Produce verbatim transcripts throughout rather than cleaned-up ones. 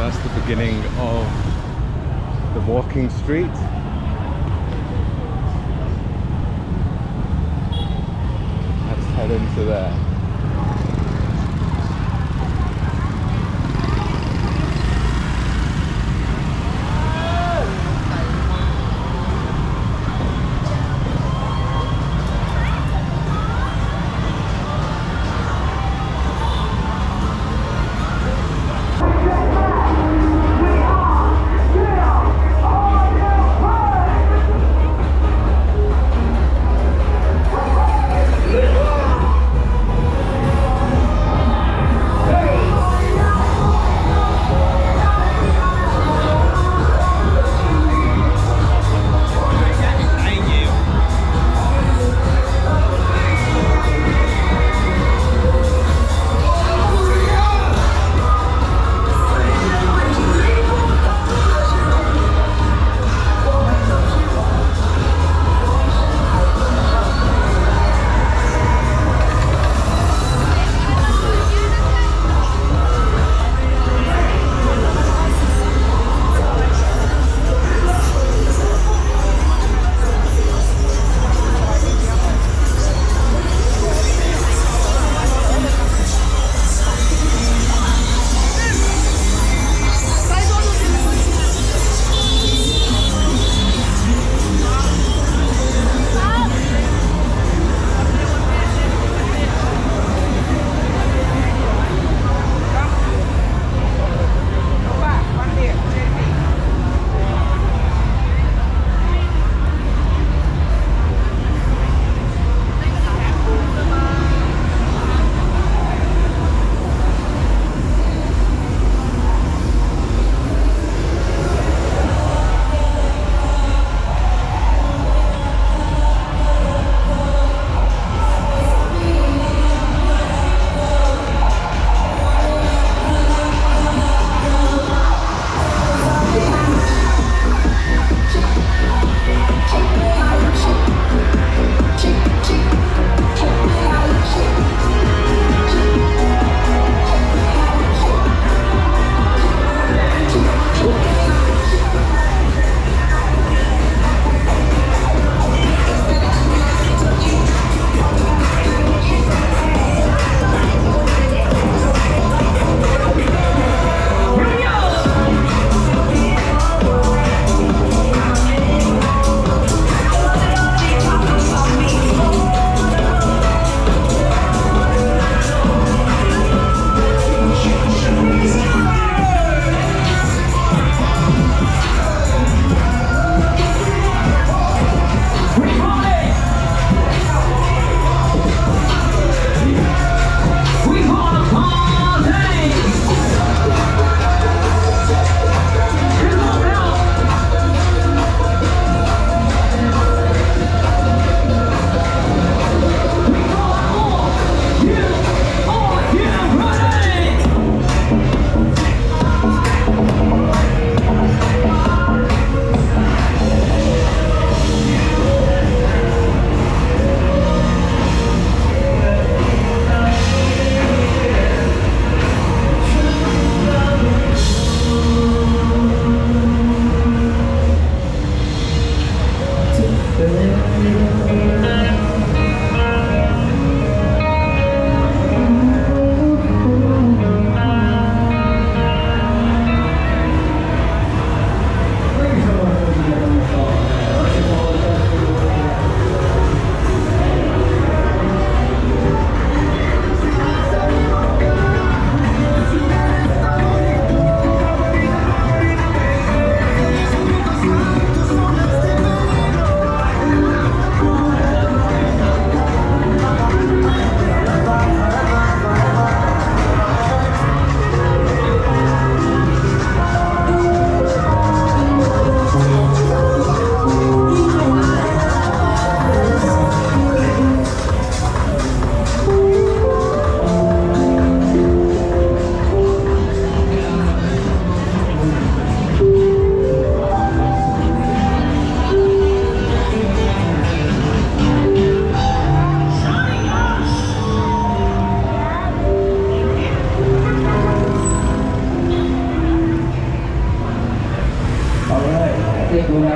that's the beginning of the walking street. Let's head into there.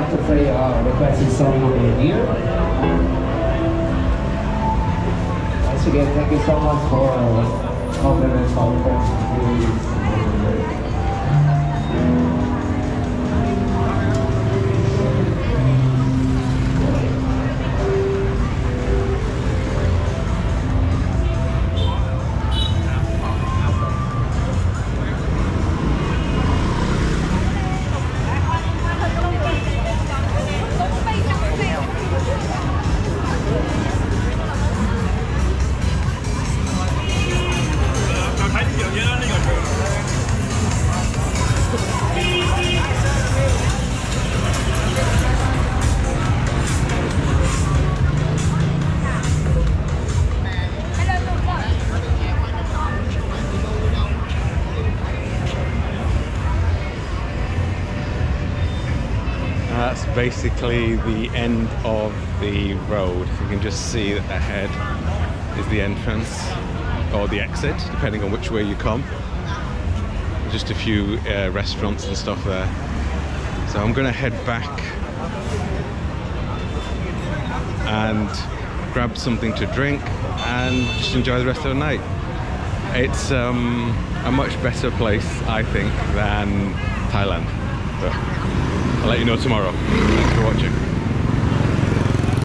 like to play uh, requested song over here. Once again, thank you so much for compliment conference. That's basically the end of the road. You can just see that ahead is the entrance or the exit, depending on which way you come. Just a few uh, restaurants and stuff there. So I'm gonna head back and grab something to drink and just enjoy the rest of the night. It's um, a much better place, I think, than Thailand. But I'll let you know tomorrow. Thanks for watching.